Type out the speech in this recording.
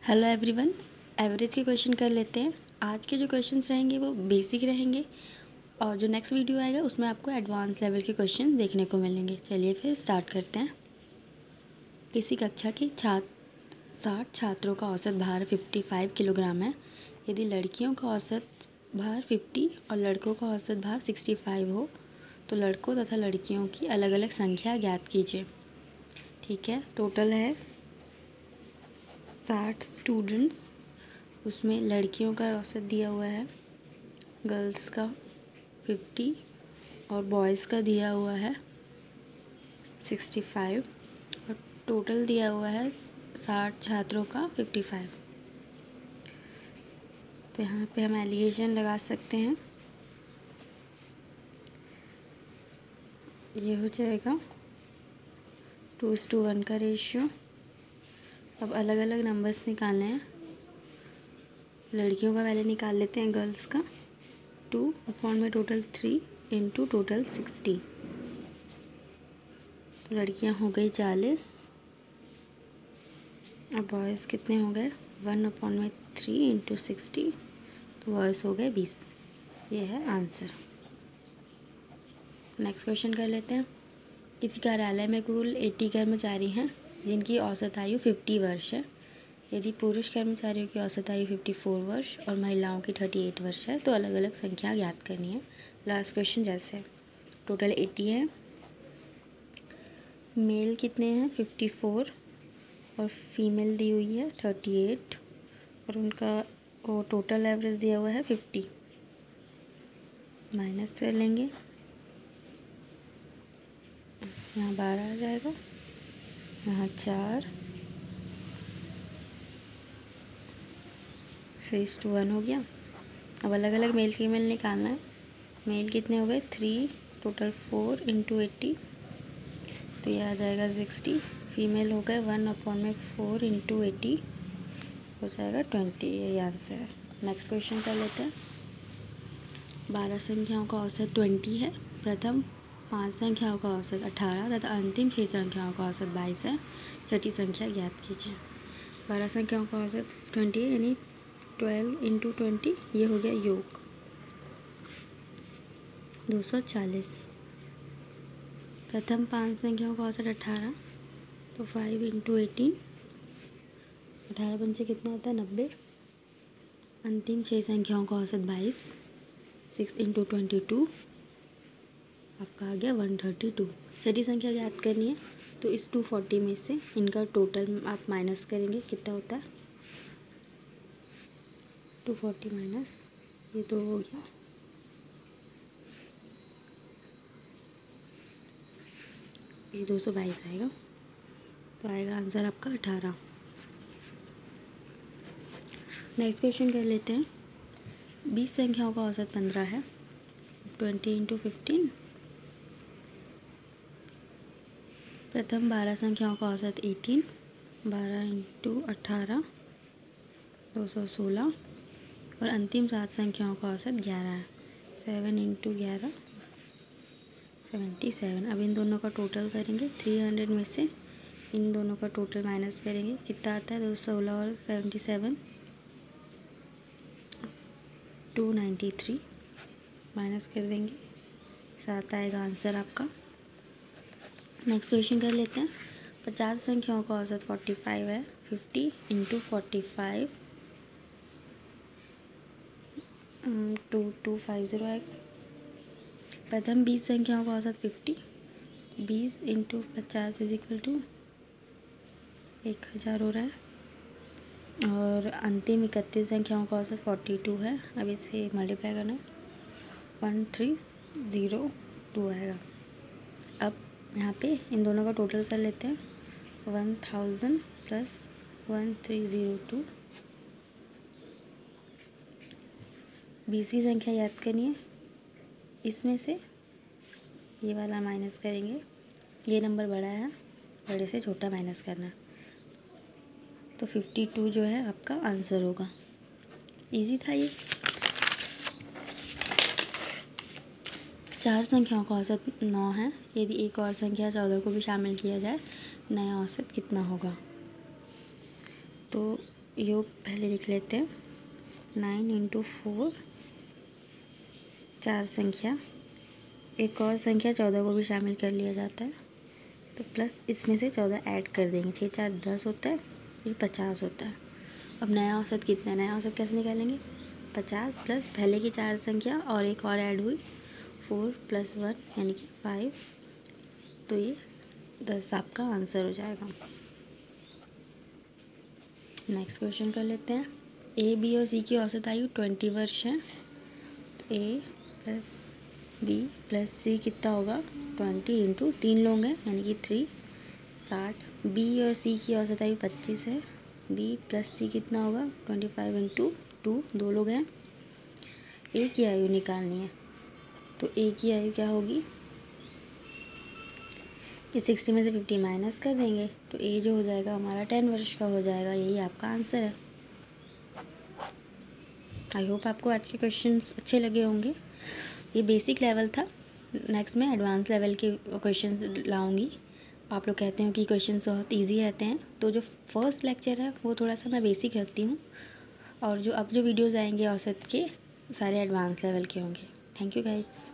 Hello everyone, average के question कर लेते हैं। आज के जो क्वेश्चंस रहेंगे वो बेसिक रहेंगे और जो नेक्स्ट वीडियो आएगा उसमें आपको एडवांस लेवल के क्वेश्चन देखने को मिलेंगे। चलिए फिर स्टार्ट करते हैं। किसी कक्षा की 60 छात्रों का औसत भार 55 किलोग्राम है। यदि लड़कियों का औसत भार 50 और लड़कों का औसत भार 65 हो तो लड़कों तथा लड़कियों की अलग अलग संख्या ज्ञात कीजिए। ठीक है, टोटल है 60 स्टूडेंट्स। उसमें लड़कियों का औसत दिया हुआ है, गर्ल्स का 50 और बॉयज़ का दिया हुआ है 65 और टोटल दिया हुआ है 60 छात्रों का 55। तो यहाँ पे हम एलिगेशन लगा सकते हैं। ये हो जाएगा 2:1 का रेशियो। अब अलग अलग नंबर्स निकालने हैं। लड़कियों का पहले निकाल लेते हैं, गर्ल्स का 2 अपॉन में टोटल 3 इंटू टोटल 60। तो लड़कियां हो गई 40 और बॉयज़ कितने हो गए 1 अपॉन में 3 इंटू 60, तो बॉयज़ हो गए 20। ये है आंसर। नेक्स्ट क्वेश्चन कर लेते हैं। किसी कार्यालय में कुल 80 कर्मचारी हैं जिनकी औसत आयु 50 वर्ष है। यदि पुरुष कर्मचारियों की औसत आयु 54 वर्ष और महिलाओं की 38 वर्ष है तो अलग अलग संख्या ज्ञात करनी है। लास्ट क्वेश्चन जैसे टोटल 80 है, मेल कितने हैं 54 और फीमेल दी हुई है 38 और उनका वो टोटल एवरेज दिया हुआ है 50। माइनस कर लेंगे, यहाँ 12 आ जाएगा, यहाँ 4, 6:1 हो गया। अब अलग अलग मेल फीमेल निकालना है। मेल कितने हो गए 3, टोटल 4 इंटू 80, तो ये आ जाएगा 60। फीमेल हो गए 1 अपॉन में 4 इंटू 80, हो जाएगा 20। यही आंसर है। नेक्स्ट क्वेश्चन कर लेते हैं। 12 संख्याओं का औसत 20 है। प्रथम 5 संख्याओं का औसत 18 तथा अंतिम 6 संख्याओं का औसत 22 है। छठी संख्या ज्ञात कीजिए। 12 संख्याओं का औसत 20 है, यानी 12 इंटू 20, ये हो गया योग 240। प्रथम 5 संख्याओं का औसत 18, तो 5 इंटू 18, 18 पंचे कितना होता है 90। अंतिम 6 संख्याओं का औसत 22, 6 इंटू 22 आपका आ गया 132। छठी संख्या ज्ञात करनी है, तो इस 240 में से इनका टोटल आप माइनस करेंगे, कितना होता है 240 माइनस ये 2 हो गया, ये 222 आएगा। तो आएगा आंसर आपका 18। नेक्स्ट क्वेश्चन कर लेते हैं। 20 संख्याओं का औसत 15 है। 20 इंटू 15। प्रथम 12 संख्याओं का औसत 18, 12 इंटू 18, 216 और अंतिम 7 संख्याओं का औसत 11 है। 7 इंटू 11, 77। अब इन दोनों का टोटल करेंगे। 300 में से इन दोनों का टोटल माइनस करेंगे, कितना आता है 216 और 77, 293 माइनस कर देंगे, 7 आएगा आंसर आपका। नेक्स्ट क्वेश्चन कर लेते हैं। 50 संख्याओं का औसत 45 है। 50 इंटू 45, 2250 आएगा। प्रथम 20 संख्याओं का औसत 50, 20 इंटू 50 इज इक्वल टू 1000 हो रहा है। और अंतिम 31 संख्याओं का औसत 42 है। अब इसे मल्टीप्लाई करना है, 1302 आएगा। अब यहाँ पे इन दोनों का टोटल कर लेते हैं। 1000 प्लस 1302, 20वीं संख्या याद करनी है। इसमें से ये वाला माइनस करेंगे, ये नंबर बड़ा है, बड़े से छोटा माइनस करना है, तो 52 जो है आपका आंसर होगा। इजी था ये। 4 संख्याओं का औसत 9 है। यदि एक और संख्या 14 को भी शामिल किया जाए, नया औसत कितना होगा। तो योग पहले लिख लेते हैं। 9 इंटू 4, 4 संख्या, एक और संख्या 14 को भी शामिल कर लिया जाता है, तो प्लस इसमें से 14 ऐड कर देंगे। 6 4 10 होता है, फिर 50 होता है। अब नया औसत कितना है, नया औसत कैसे निकालेंगे? 50 प्लस पहले की 4 संख्या और एक और ऐड हुई 4 + 1 यानी कि 5, तो ये 10 आपका आंसर हो जाएगा। नेक्स्ट क्वेश्चन कर लेते हैं। ए, बी और सी की औसत आयु 20 वर्ष है। A plus B plus C कितना होगा? 20 इंटू 3 लोग हैं यानी कि 3, 60। बी और सी की औसत आयु 25 है। बी प्लस सी कितना होगा? 25 इंटू 2, 2 लोग हैं। ए की आयु निकालनी है, तो ए की आयु क्या होगी? इस 60 में से 50 माइनस कर देंगे, तो ए जो हो जाएगा हमारा 10 वर्ष का हो जाएगा। यही आपका आंसर है। आई होप आपको आज के क्वेश्चंस अच्छे लगे होंगे। ये बेसिक लेवल था, नेक्स्ट में एडवांस लेवल के क्वेश्चंस लाऊंगी। आप लोग कहते हो कि क्वेश्चंस बहुत इजी रहते हैं, तो जो फर्स्ट लेक्चर है वो थोड़ा सा मैं बेसिक रखती हूँ, और जो अब जो वीडियोज़ आएंगे औसत के सारे एडवांस लेवल के होंगे। Thank you guys.